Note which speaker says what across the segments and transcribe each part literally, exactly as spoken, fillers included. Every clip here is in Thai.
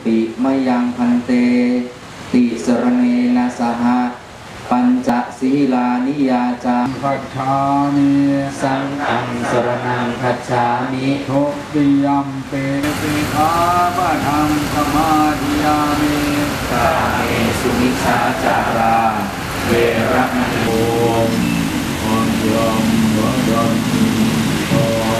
Speaker 1: ปิมยังพันเตติสรเนนะสหปัญจศีลานิยาจา
Speaker 2: คัจฉามิ
Speaker 1: สังฆังสรณังคัจฉามิ
Speaker 2: ทุติยัมปิสิกขาปะทังสมาธิยามิ
Speaker 1: กาเมสุมิจฉาจาราเวรมณีโอม
Speaker 2: อัญญังวะดันโต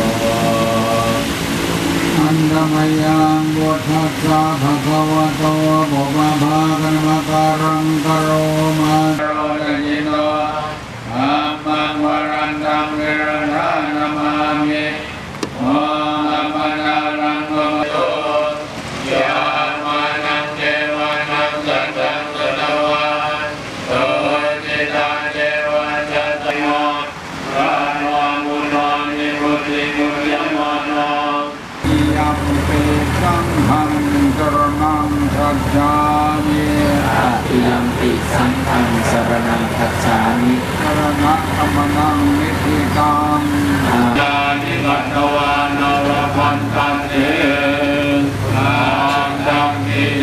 Speaker 2: อันธมยังบุตตัสสะภะคะวะโตบุพพาคันมะการังกโรมาโรยิโนธัมมังวรันตังเวรณานามามิโออะมะนารังโยยะมานังเทวานังสัตตังสตวะโตจิตาเทวะจัตโยราโนมุโนนิพุติมุยมโนยัมปิสังฆังสรณังคัจฉามิ
Speaker 1: ติยัมปิสังฆังสรณังคัจฉามิ
Speaker 2: สรณะธรรมนังนิธิตังญาณิกัตวานวพันตันเตอาดังกิเล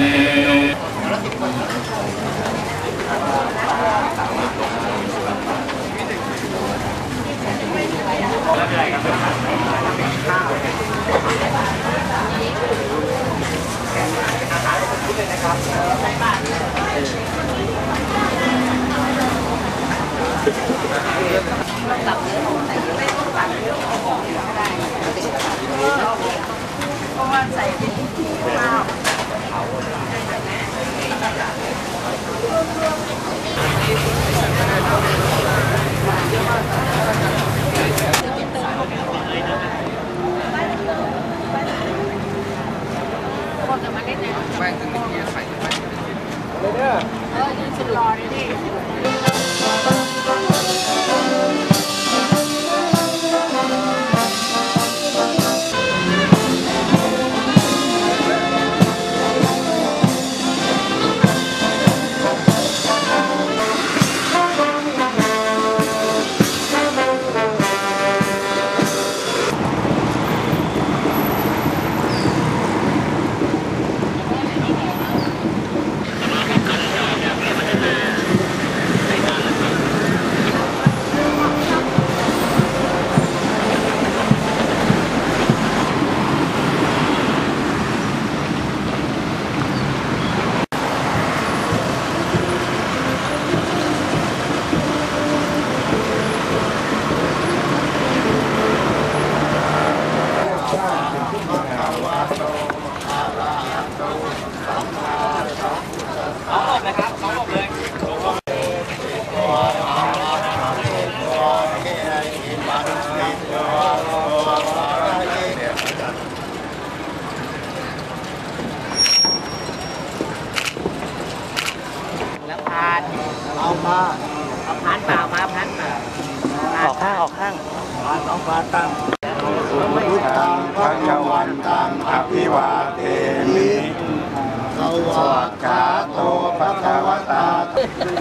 Speaker 3: เพราะว่าใส่เป็นข้าวคนจะมาเล่นเนี่ยแป้งถึงนี่ใส่แป้งเลยเด้อเออยืนสุดรอเลยดิ
Speaker 4: เอามาเอาพันเปล่ามาพันเปล่าออกข้างออกข้างพันเอาพันตั้งพุทธังพระวันตังอภิวาเทมิสวากขาโตภะคะวะตา